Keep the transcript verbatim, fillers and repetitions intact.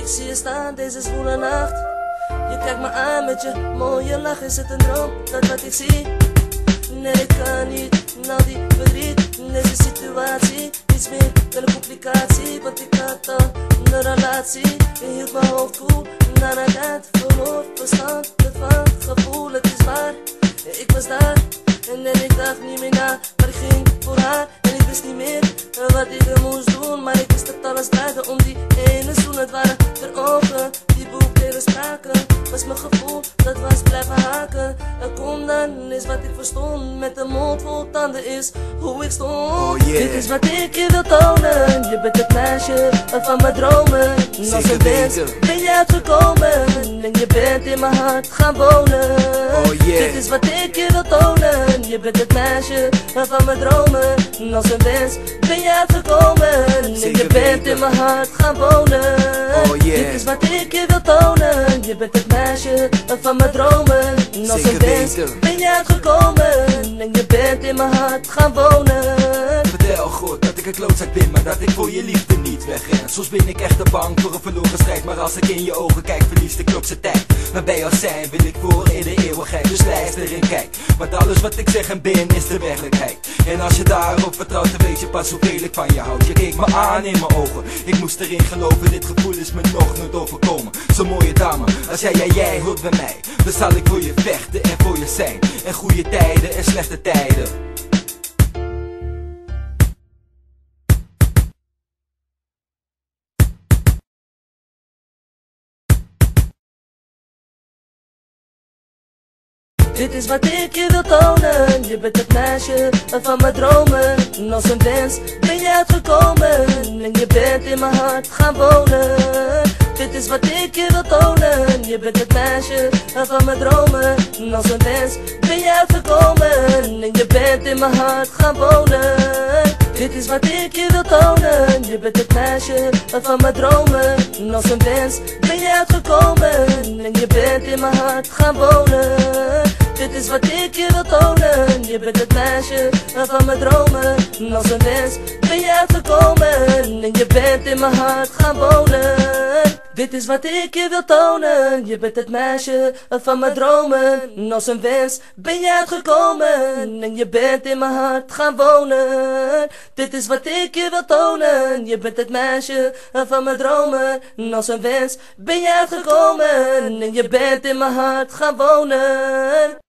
Ik zie je staan deze zwoele nacht. Je kijkt me aan met je mooie lach. Is het een droom, dat wat ik zie? Nee, ik kan niet, na die verdriet. In deze situatie, iets meer dan een complicatie. Want ik had al een relatie. Je hield mijn hoofd koel, na een tijd verloor verstand ervan. Gevoel, het is waar, ik was daar. En, en ik dacht niet meer na, maar ik ging voor haar. En ik wist niet meer wat ik er moest doen. Maar ik wist dat alles draaide om die ene zoen. Het waren de ogen die boekdelen spraken. Was mijn gevoel, dat was blijven haken. En kom dan eens wat ik verstond. Met een mond vol tanden is hoe ik stond. Oh yeah. Dit is wat ik je wil tonen. Je bent het meisje van mijn dromen. Als een wens ben je uitgekomen. En je bent in mijn hart gaan wonen. Oh yeah. Dit is wat ik je wil tonen. Je bent het meisje van mijn dromen. Als een wens ben je uitgekomen. En je bent in mijn hart gaan wonen. Oh yeah. Dit is wat ik je wil tonen. Je bent het meisje van mijn dromen. Als een wens ben je uitgekomen. En je bent in mijn hart gaan wonen. Vertel God dat ik een klootzak ben, maar dat ik voor je liefde niet wegren. Soms ben ik echt te bang voor een verloren strijd, maar als ik in je ogen kijk verlies de klok zijn tijd. Maar bij jou zijn wil ik voor in de eeuwigheid, dus luister en kijk. Want alles wat ik zeg en ben is de werkelijkheid. En als je daarop vertrouwt, dan weet je pas hoeveel ik van je houd. Je keek me aan in mijn ogen, ik moest erin geloven. Dit gevoel is me nog nooit overkomen. Zo'n mooie dame, als jij, jij, jij hoort bij mij, dan zal ik voor je vechten en voor je zijn. En goede tijden en slechte tijden. Dit is wat ik je wil tonen. Je bent het meisje van mijn dromen. Als een wens ben je uitgekomen. En je bent in mijn hart gaan wonen. Dit is wat ik je wil tonen. Je bent het meisje van mijn dromen. Als een wens ben je uitgekomen. En je bent in mijn hart gaan wonen. Dit is wat ik je wil tonen. Je bent het meisje van mijn dromen. Als een wens ben je uitgekomen. En je bent in mijn hart gaan wonen. Dit is wat ik je wil tonen. Je bent het meisje van mijn dromen. Als een wens ben je uitgekomen. En je bent in mijn hart gaan wonen. Dit is wat ik je wil tonen. Je bent het meisje van mijn dromen. Als een wens ben je uitgekomen. En je bent in mijn hart gaan wonen. Dit is wat ik je wil tonen. Je bent het meisje van mijn dromen. Als een wens ben je uitgekomen. En je bent in mijn hart gaan wonen.